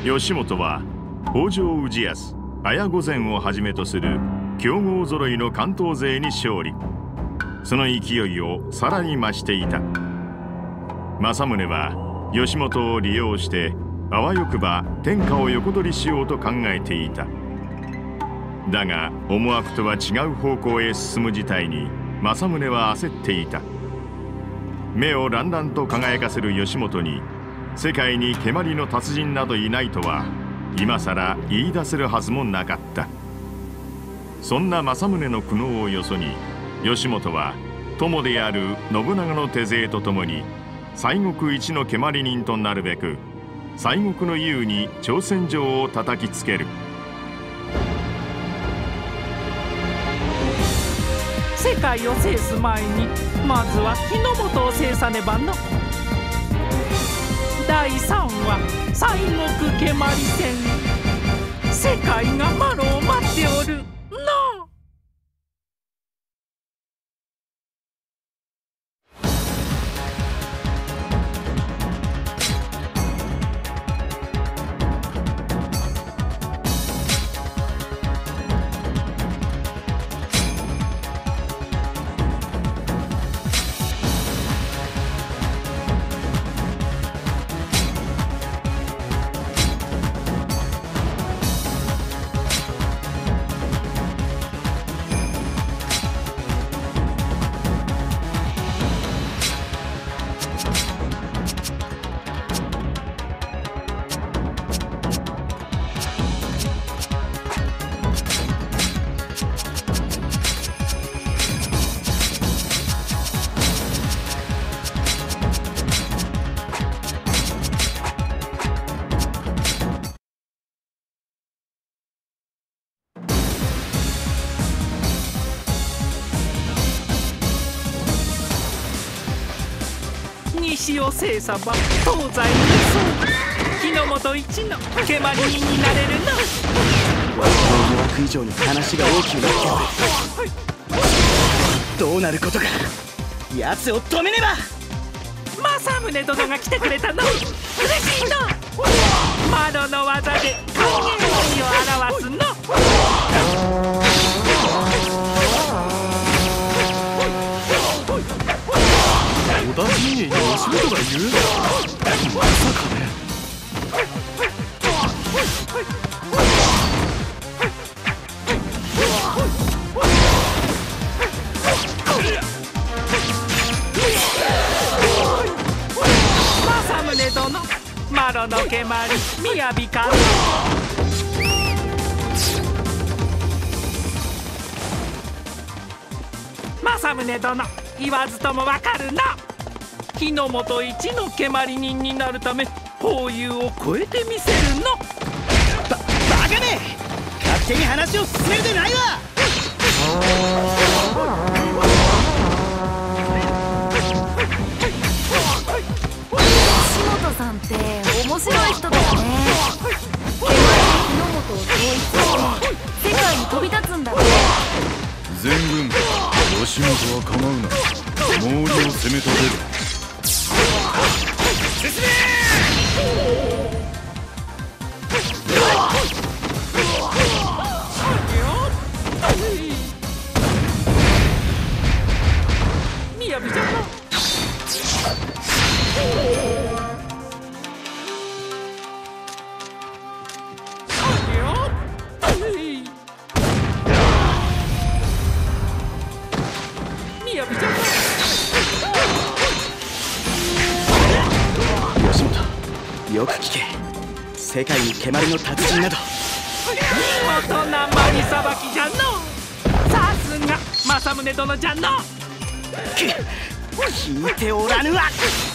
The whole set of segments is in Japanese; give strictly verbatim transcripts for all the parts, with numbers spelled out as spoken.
義元は北条氏康、綾御前をはじめとする強豪揃いの関東勢に勝利。その勢いをさらに増していた。政宗は義元を利用してあわよくば天下を横取りしようと考えていた。だが思惑とは違う方向へ進む事態に政宗は焦っていた。目を乱々と輝かせる義元に世界に蹴鞠の達人などいないとは今さら言い出せるはずもなかった。そんな政宗の苦悩をよそに義元は友である信長の手勢とともに西国一の蹴鞠人となるべく西国の雄に挑戦状を叩きつける。 世界を制す前にまずは日の本を制さねばの。だいさんわ西国蹴鞠戦。世界がマロを待っておるの。西を制さば東西にそう日の本一の蹴鞠人になれるな。 わしの思惑以上に話が大きくなっておる。どうなることか。奴を止めねば。 政宗殿が来てくれたの。嬉しいの。マロの技で影鬼を表すの。 織田陣営に義元がいる？まさかね。 政宗殿、マロの蹴鞠みやびかの。政宗殿、言わずともわかるな。日の本一の蹴鞠人になるため法友を超えてみせるの。 ババカめ、勝手に話を進めるでないわ。 岸本さんって面白い人だよね。蹴鞠で日の本を統一して世界に飛び立つんだって。 全軍義元は構うな。毛利を攻め立てる。進めみやびじゃな。みやびじゃな。 義元、よく聞け。世界に蹴鞠の達人など。 見事な鞠さばきじゃの。さすが政宗殿じゃの。 聞いておらぬわ。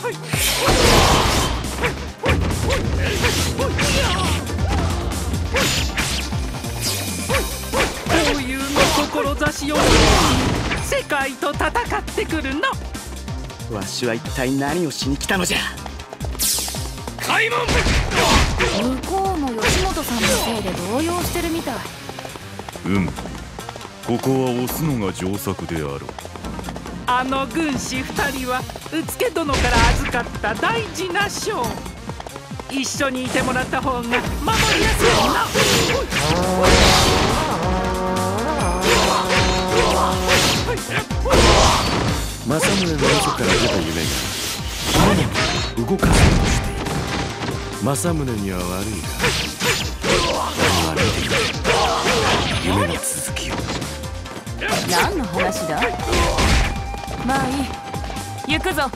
こういうの志を世界と戦ってくるの。 わしは一体何をしに来たのじゃ。 開門。 向こうも吉本さんのせいで動揺してるみたい。 うん、ここは押すのが上策であろう。 あの軍師二人は宇助殿から預かった大事な将。 一緒にいてもらった方が守りやすいな。 政宗の嘘から出た夢が火の元を動かそうとしている。政宗には悪いが何は見ている。夢の続きを。 何の話だ。まあいい、行くぞ。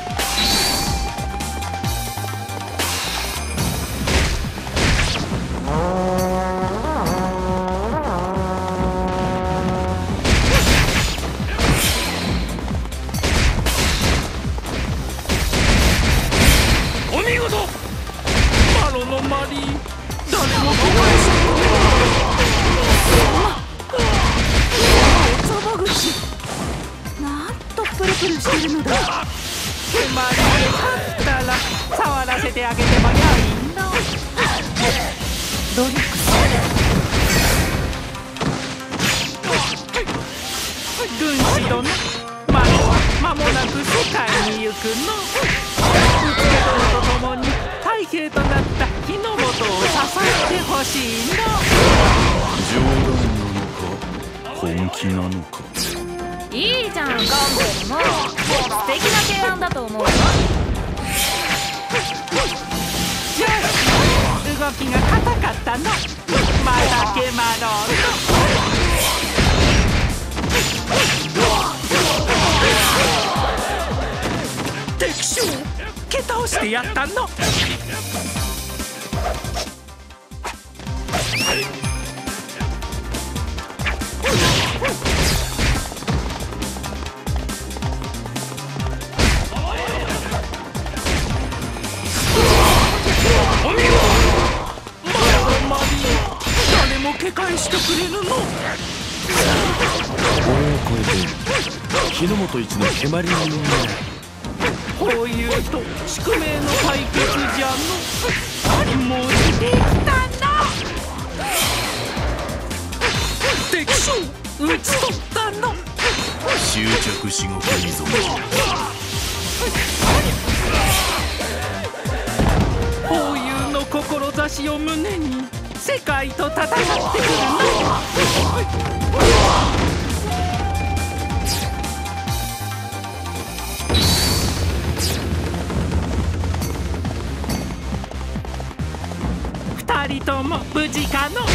お見事。マロのマリー、誰も来ないし。 おそば口、なんとプルプルしてるのだ。 手まりで勝ったら触らせてあげてもよいの。 努力す軍師殿、マロは間もなく世界に行くの。うつけ殿と共に太平となった日の元を支えてほしいの。 冗談なのか本気なのか。 る。いいじゃん、ガンベルも素敵な提案だと思うよ。 よし、動きが硬かったの。まだけまろうの。敵将、蹴倒してやったの。お見事。マロマリー、誰も警戒してくれるの。 俺を超えて火の元一の蹴鞠人になる。 こういうと宿命の対決じゃの。もう出てきたな。敵将、討ち取ったの。 執着至極に存じる。 こういうの志を胸に世界と戦ってくるの。二人とも無事かの。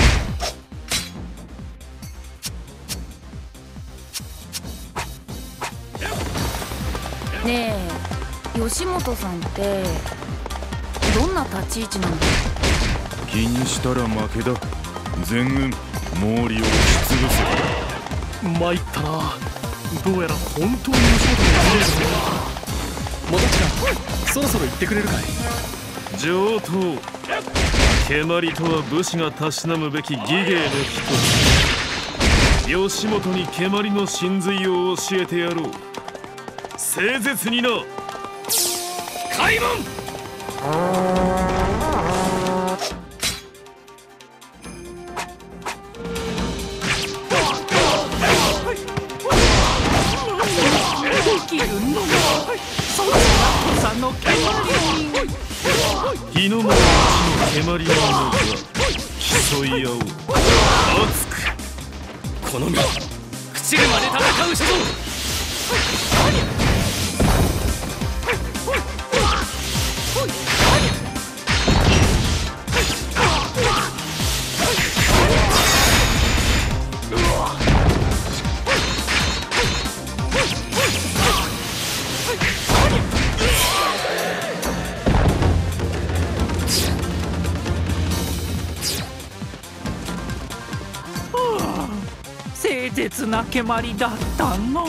ねえ、吉本さんってどんな立ち位置なんだ。 気にしたら負けだ。全軍毛利を押しつぶせ。 参ったな。どうやら本当に吉本が見れるのか。もどっちかそろそろ言ってくれるかい。 上等。蹴鞠とは武士がたしなむべき技芸の一つ。吉本に蹴鞠の真髄を教えてやろう。誠実にな。開門。 できるの。そんな土佐の蹴鞠人。 日の丸一の蹴鞠人が競い合おう。熱くこの身朽ちるまで戦う所存。 誠実な蹴鞠だったの。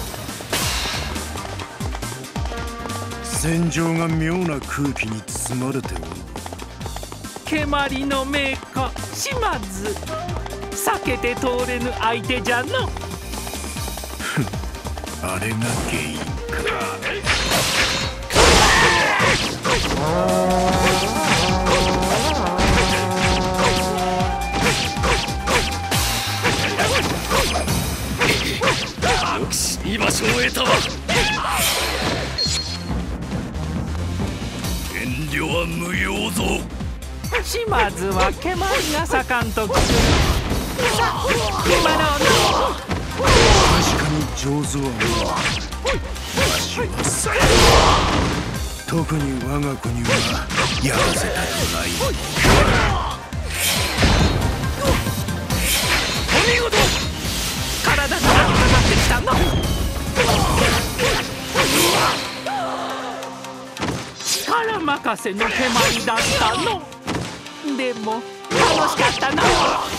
戦場が妙な空気に包まれておる。 蹴鞠の名家島津、避けて通れぬ相手じゃの。 あれが原因か。 よし、居場所を得たわ。遠慮は無用ぞ。 島津は蹴鞠が盛んと聞く。さあ今の確かに上手はわしはさ特に我が国はやらせたくない。 お見事。体が温まってきたの。力任せの蹴鞠だったの。でも楽しかったな。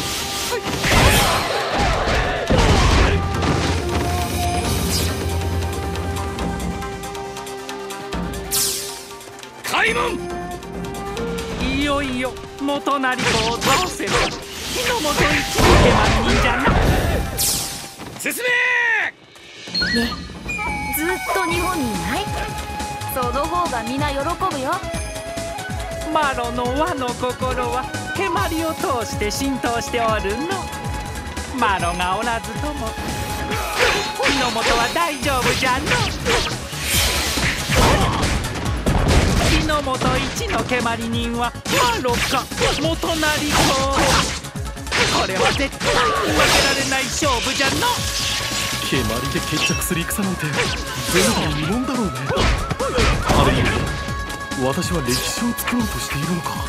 開門。 いよいよ元成子を倒せば日の本一の蹴鞠人じゃな。 進め。 ね、ずっと日本にいない？その方がみんな喜ぶよ。 マロの和の心は蹴鞠を通して浸透しておるの。マロがおらずとも日の本は大丈夫じゃの。日の本一の蹴鞠人はマロか元成子。これは絶対に負けられない勝負じゃの。 蹴鞠で決着する戦なんて前代未聞だろうね。ある意味私は歴史を作ろうとしているのか。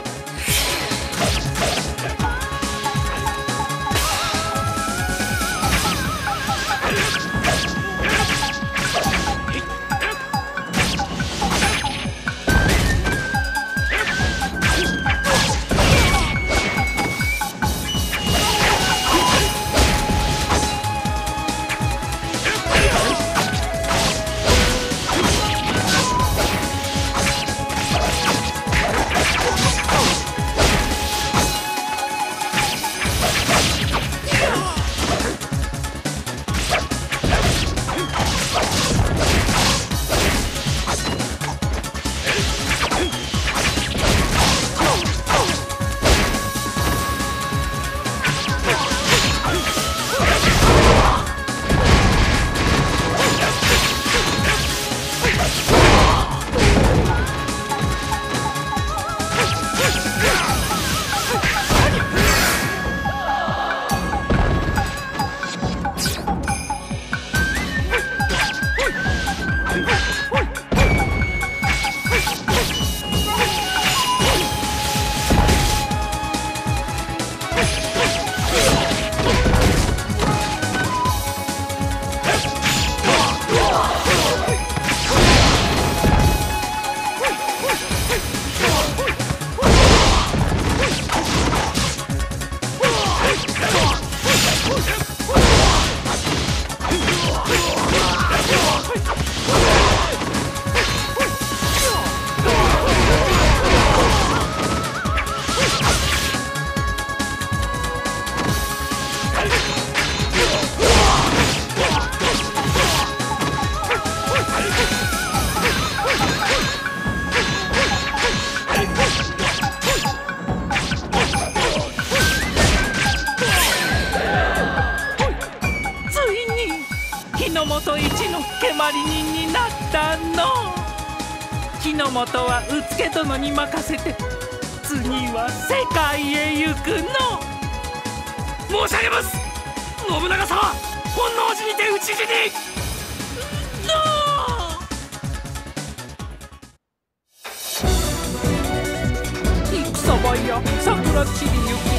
日の本はうつけ殿に任せて次は世界へ行くの。 申し上げます。信長様、本能寺にて討ち死に。 戦場や桜散りゆき